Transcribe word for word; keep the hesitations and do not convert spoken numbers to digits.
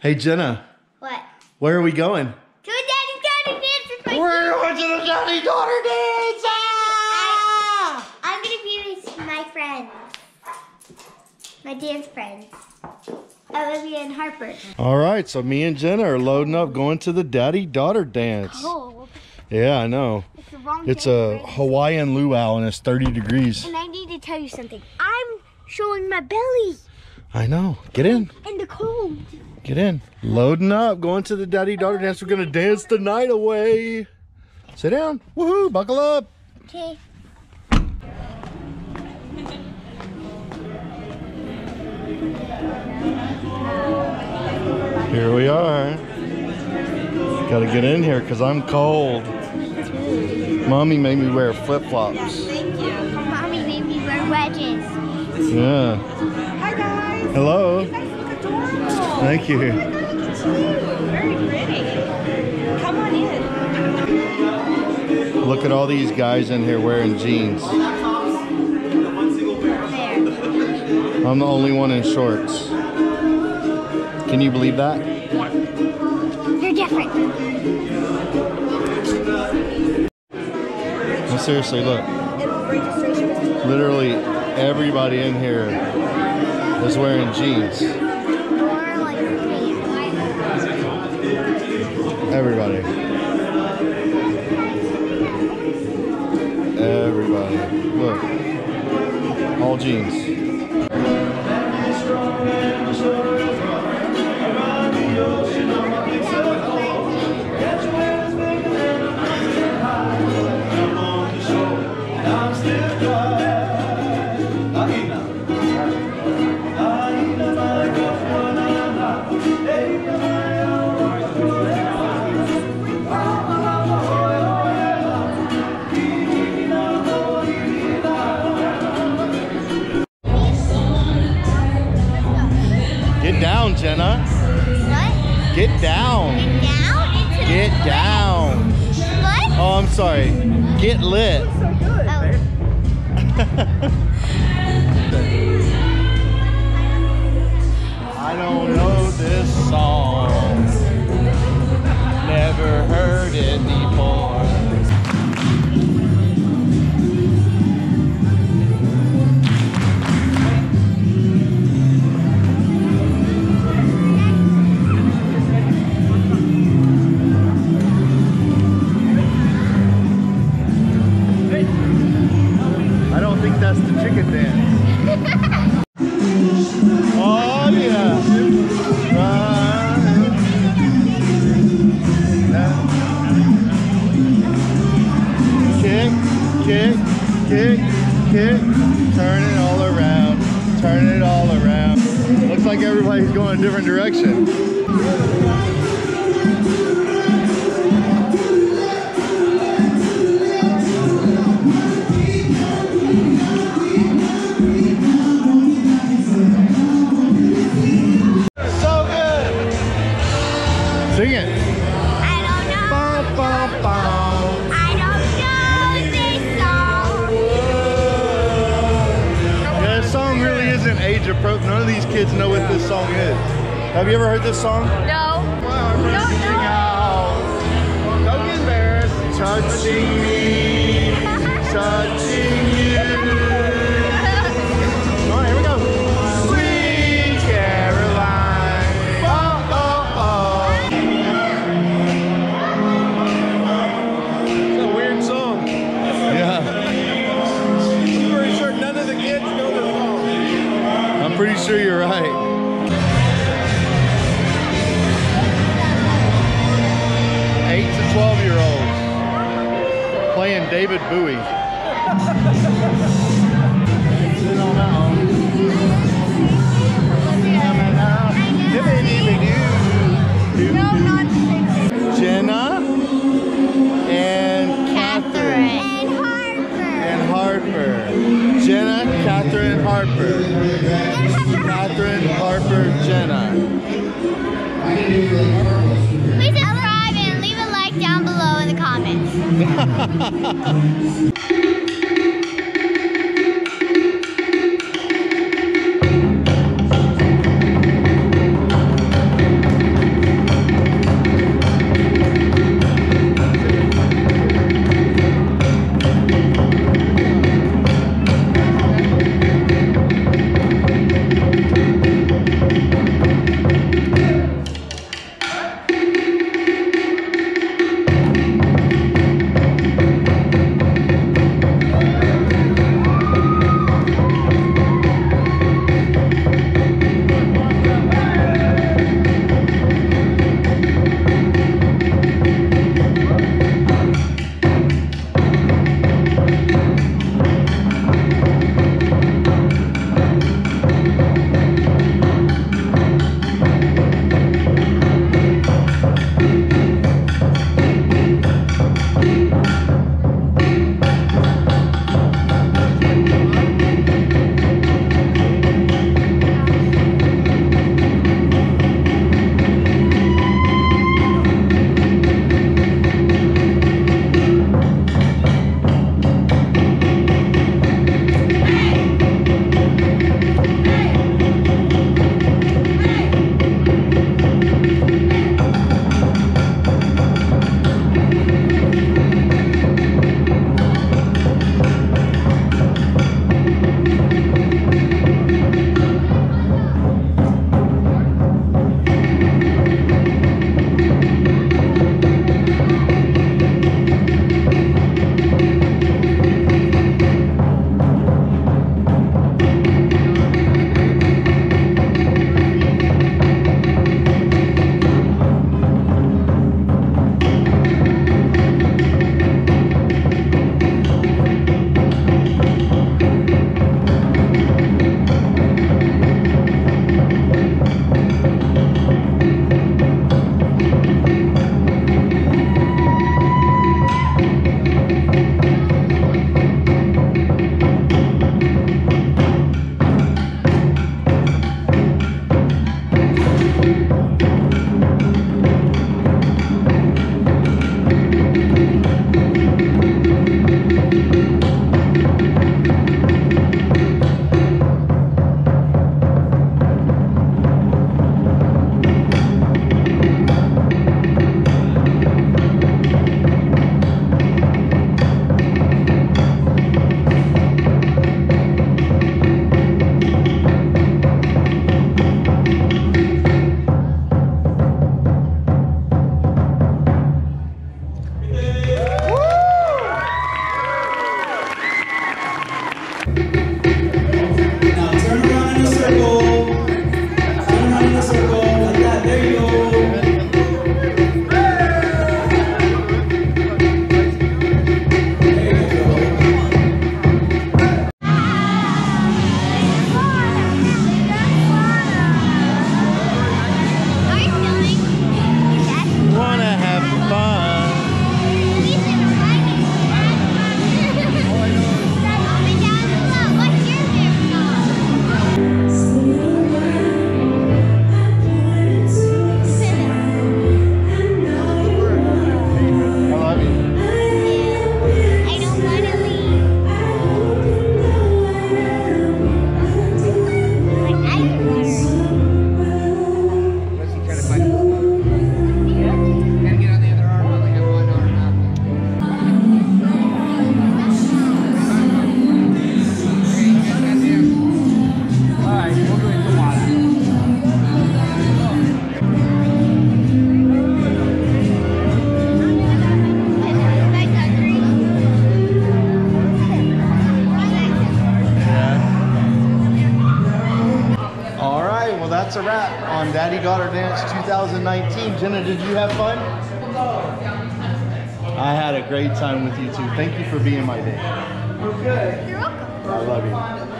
Hey Jenna. What? Where are we going? To a daddy daughter dance with my We're going to the daddy daughter dance! I, I'm gonna be with my friends. My dance friends. Olivia and Harper. All right, so me and Jenna are loading up, going to the daddy daughter dance. Cold. Yeah, I know. It's the wrong It's a Hawaiian luau and it's thirty degrees. And I need to tell you something. I'm showing my belly. I know. Get in. In the cold. Get in. Loading up, going to the daddy daughter dance. We're gonna dance the night away. Sit down. Woohoo! Buckle up. Okay. Here we are. Gotta get in here because I'm cold. Mommy made me wear flip-flops. Yes, thank you. Mommy made me wear wedges. Yeah. Hi guys. Hello. You guys look adorable. Thank you. Oh my God, look at you. Very pretty. Come on in. Look at all these guys in here wearing jeans. There. I'm the only one in shorts. Can you believe that? Yeah. You're different. No, seriously, look. Literally everybody in here is wearing jeans. Or like pants. Everybody. Everybody. Look. All jeans. Get down, Jenna. What? Get down. Get down into Get the down. What? Oh, I'm sorry. Get lit. Oh. I don't know this song. Never heard it before. I don't think that's the chicken dance. Oh yeah. Right. Kick, kick, kick, kick. Turn it all around. Turn it all around. Looks like everybody's going a different direction. Sing it. I don't know. Bum, bum, bum. I don't know this song. Yeah, this song really isn't age appropriate. None of these kids know what this song is. Have you ever heard this song? No. Well, No, no. out. Don't get embarrassed. Touching me, touching you. All right, here we go. Sweet Caroline. Oh, oh, oh. It's a weird song. Yeah. I'm pretty sure none of the kids know this song. I'm pretty sure you're right. Eight to twelve year olds playing David Bowie. No, not Jenna and Catherine And Harper. and Harper. Jenna, Catherine, Harper. Catherine, Harper, Jenna. Please subscribe and leave a like down below in the comments. right, well that's a wrap on Daddy Got Her Dance two thousand nineteen. Jenna, did you have fun? I had a great time with you too. Thank you for being my date. You're welcome. I love you.